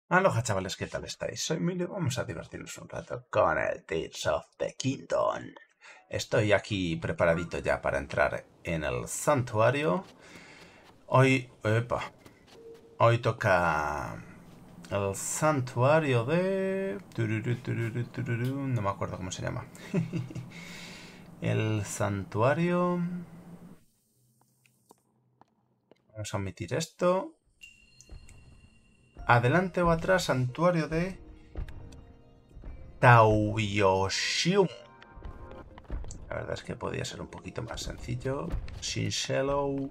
Aloha chavales, ¿qué tal estáis? Soy Emilio, vamos a divertirnos un rato con el Tears of the Kingdom. Estoy aquí preparadito ya para entrar en el santuario. Hoy toca el santuario de... No me acuerdo cómo se llama. El santuario... Vamos a omitir esto. Adelante o atrás, santuario de Taoyoshium. La verdad es que podría ser un poquito más sencillo. Shellow.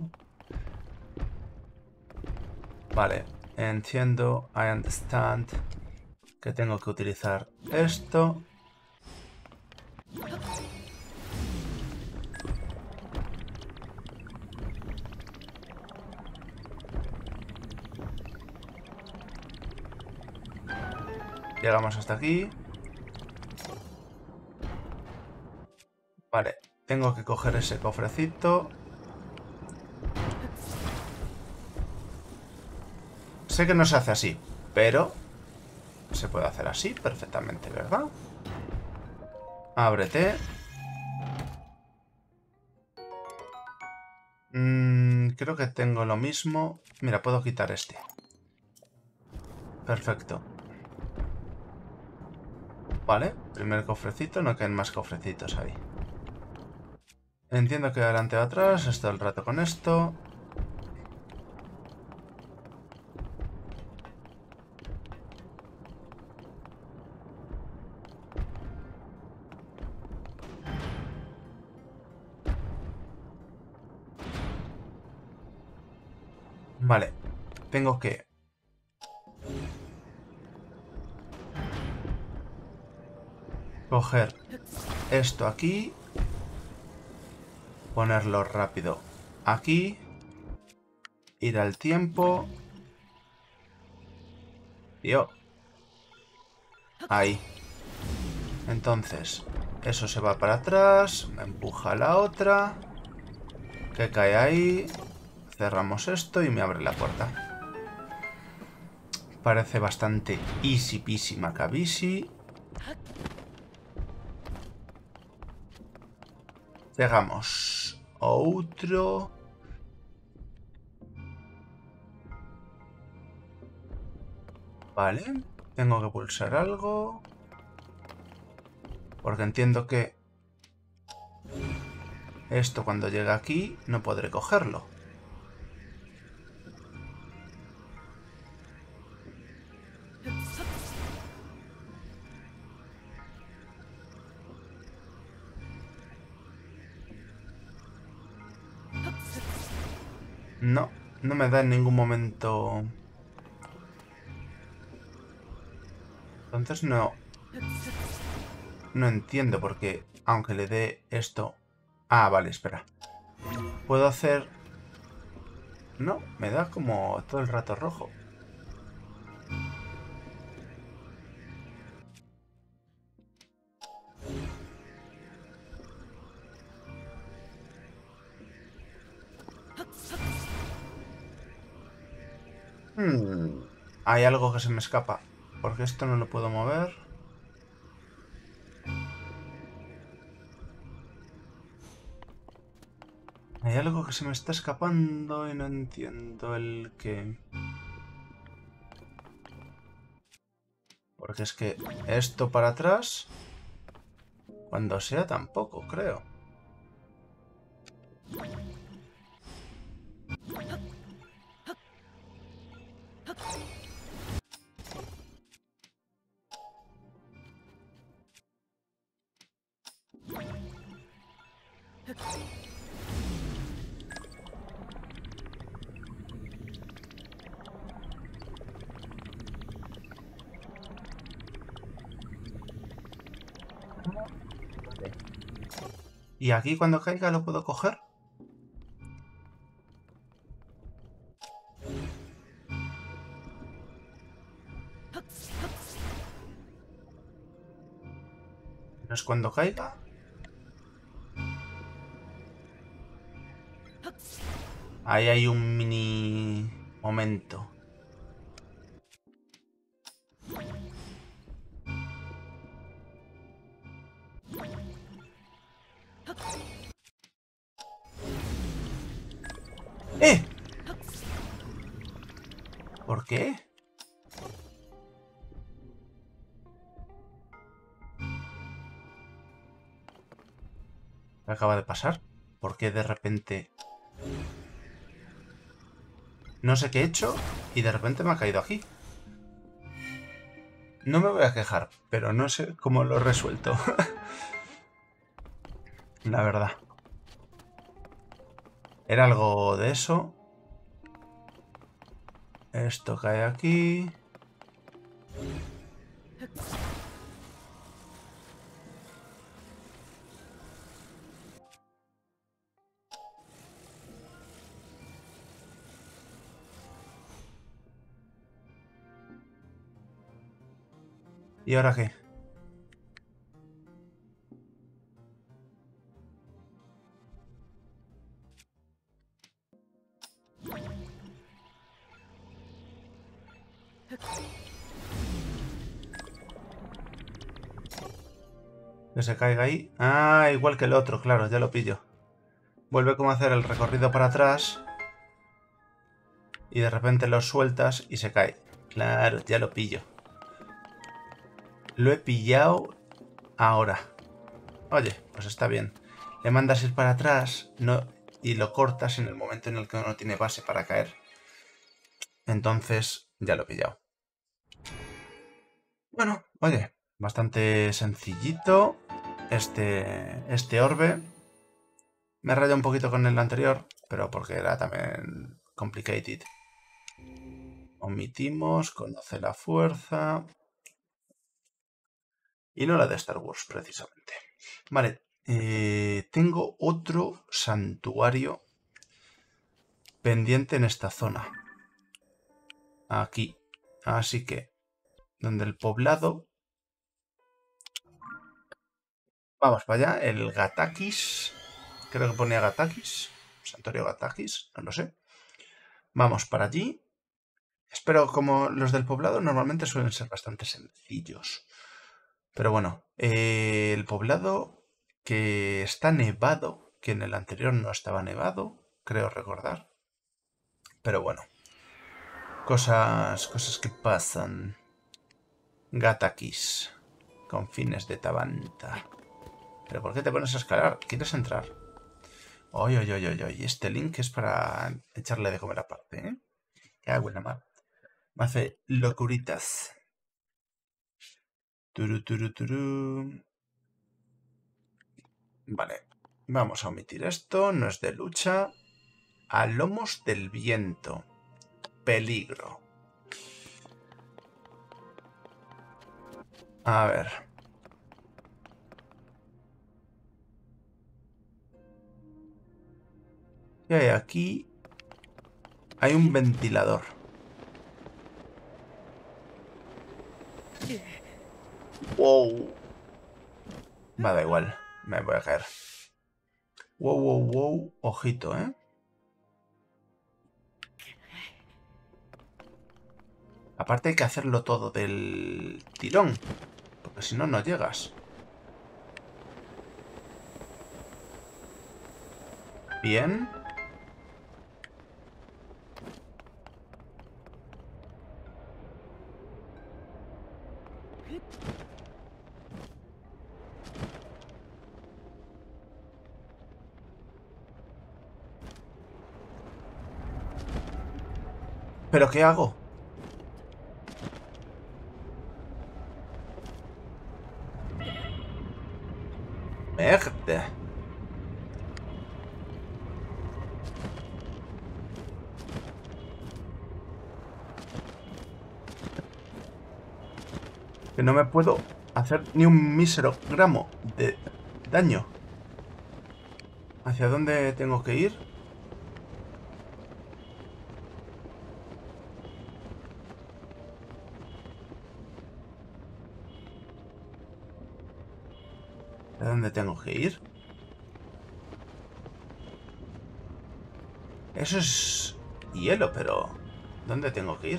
Vale, entiendo, I understand que tengo que utilizar esto. Llegamos hasta aquí. Vale, tengo que coger ese cofrecito. Sé que no se hace así, pero se puede hacer así perfectamente, ¿verdad? Ábrete. Creo que tengo lo mismo. Mira, puedo quitar este. Perfecto. Vale, primer cofrecito, no quedan más cofrecitos ahí. Entiendo que adelante o atrás, estoy el rato con esto. Vale, tengo que coger esto aquí, ponerlo rápido aquí, ir al tiempo, yo, ahí. Entonces, eso se va para atrás, me empuja a la otra, que cae ahí, cerramos esto y me abre la puerta. Parece bastante easy peasy macabisi. Llegamos otro. Vale, tengo que pulsar algo. Porque entiendo que esto cuando llegue aquí no podré cogerlo. No, no me da en ningún momento. Entonces no entiendo por qué, aunque le dé esto... Ah, vale, espera. Puedo hacer... No, me da como todo el rato rojo. Hay algo que se me escapa. Porque esto no lo puedo mover. Hay algo que se me está escapando y no entiendo el qué. Porque es que esto para atrás, cuando sea tampoco, creo. ¿Y aquí cuando caiga lo puedo coger? ¿No es cuando caiga? Ahí hay un mini momento. ¡Eh! ¿Por qué? ¿Qué acaba de pasar? ¿Por qué de repente...? No sé qué he hecho y de repente me ha caído aquí. No me voy a quejar, pero no sé cómo lo he resuelto. La verdad. Era algo de eso. Esto cae aquí. ¿Y ahora qué? Que se caiga ahí. Ah, igual que el otro, claro, ya lo pillo. Vuelve como a hacer el recorrido para atrás. Y de repente lo sueltas y se cae. Claro, ya lo pillo. Lo he pillado ahora. Oye, pues está bien. Le mandas ir para atrás y lo cortas en el momento en el que no tiene base para caer. Entonces, ya lo he pillado. Bueno, oye, bastante sencillito este orbe. Me rayado un poquito con el anterior, pero porque era también complicated. Omitimos, conoce la fuerza. Y no la de Star Wars, precisamente. Vale, tengo otro santuario pendiente en esta zona. Aquí. Así que, donde el poblado... Vamos para allá, el Gatakis. Creo que ponía Gatakis. Santuario Gatakis, no lo sé. Vamos para allí. Espero, como los del poblado normalmente suelen ser bastante sencillos. Pero bueno, el poblado que está nevado, que en el anterior no estaba nevado, creo recordar. Pero bueno, cosas que pasan. Gatakis, confines de Tabanta. ¿Pero por qué te pones a escalar? ¿Quieres entrar? Oy, oy, oy, oy, oy. Este link es para echarle de comer aparte, ¿eh? Qué hago en la mar. Me hace locuritas. Turu, turu, turu. Vale. Vamos a omitir esto. No es de lucha. A lomos del viento. Peligro. A ver. ¿Qué hay aquí? Hay un ventilador. Wow. Va, da igual. Me voy a caer. Wow, wow, wow. Ojito, ¿eh? Aparte hay que hacerlo todo del tirón. Porque si no, no llegas. Bien. ¿Pero qué hago? Merde. Que no me puedo hacer ni un mísero gramo de daño. ¿Hacia dónde tengo que ir? ¿A dónde tengo que ir? Eso es hielo, pero... ¿dónde tengo que ir?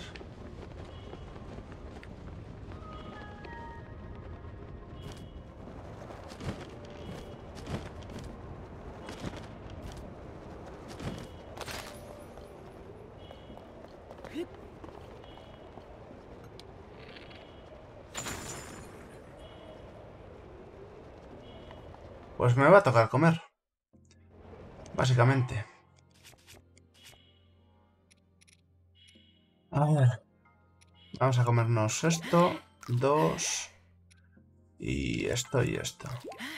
Pues me va a tocar comer. Básicamente. A ver. Vamos a comernos esto. 2. Y esto y esto.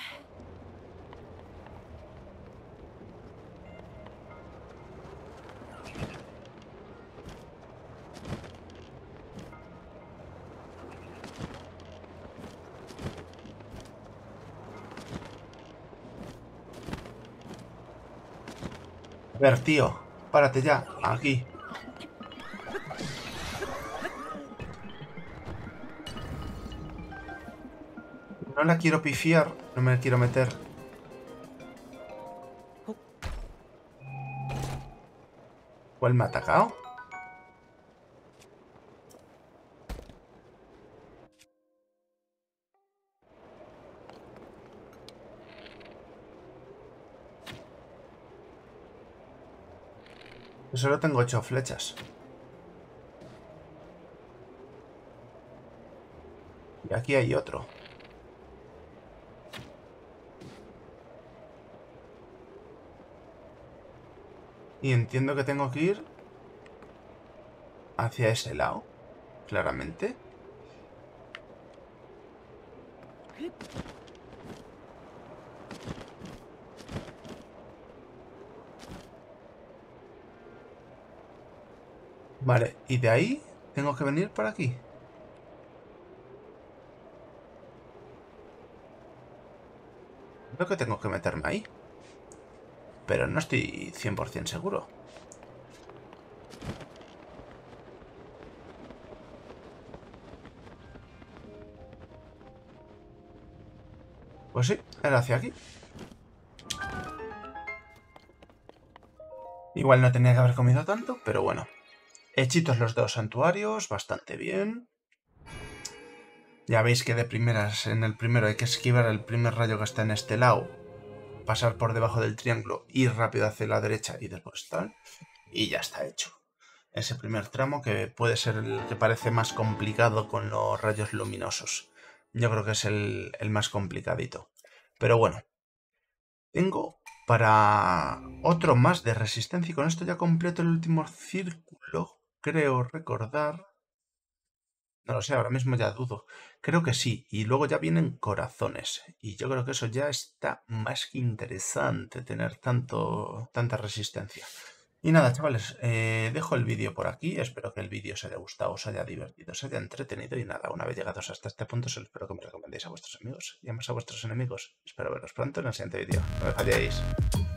A ver, tío. Párate ya. Aquí. No la quiero pifiar. No me quiero meter. ¿Cuál me ha atacado? Yo solo tengo 8 flechas. Y aquí hay otro. Y entiendo que tengo que ir hacia ese lado. Claramente. Vale, y de ahí tengo que venir por aquí. Creo que tengo que meterme ahí. Pero no estoy 100% seguro. Pues sí, era hacia aquí. Igual no tenía que haber comido tanto, pero bueno. Hechitos los dos santuarios, bastante bien. Ya veis que de primeras, en el primero hay que esquivar el primer rayo que está en este lado, pasar por debajo del triángulo, ir rápido hacia la derecha y después tal. Y ya está hecho. Ese primer tramo que puede ser el que parece más complicado con los rayos luminosos. Yo creo que es el más complicadito. Pero bueno, tengo para otro más de resistencia y con esto ya completo el último círculo. Creo recordar. No lo sé, ahora mismo ya dudo. Creo que sí. Y luego ya vienen corazones. Y yo creo que eso ya está más que interesante, tener tanta resistencia. Y nada, chavales, dejo el vídeo por aquí. Espero que el vídeo os haya gustado, os haya divertido, os haya entretenido. Y nada, una vez llegados hasta este punto, solo espero que me recomendéis a vuestros amigos y además a vuestros enemigos. Espero veros pronto en el siguiente vídeo. No me falléis.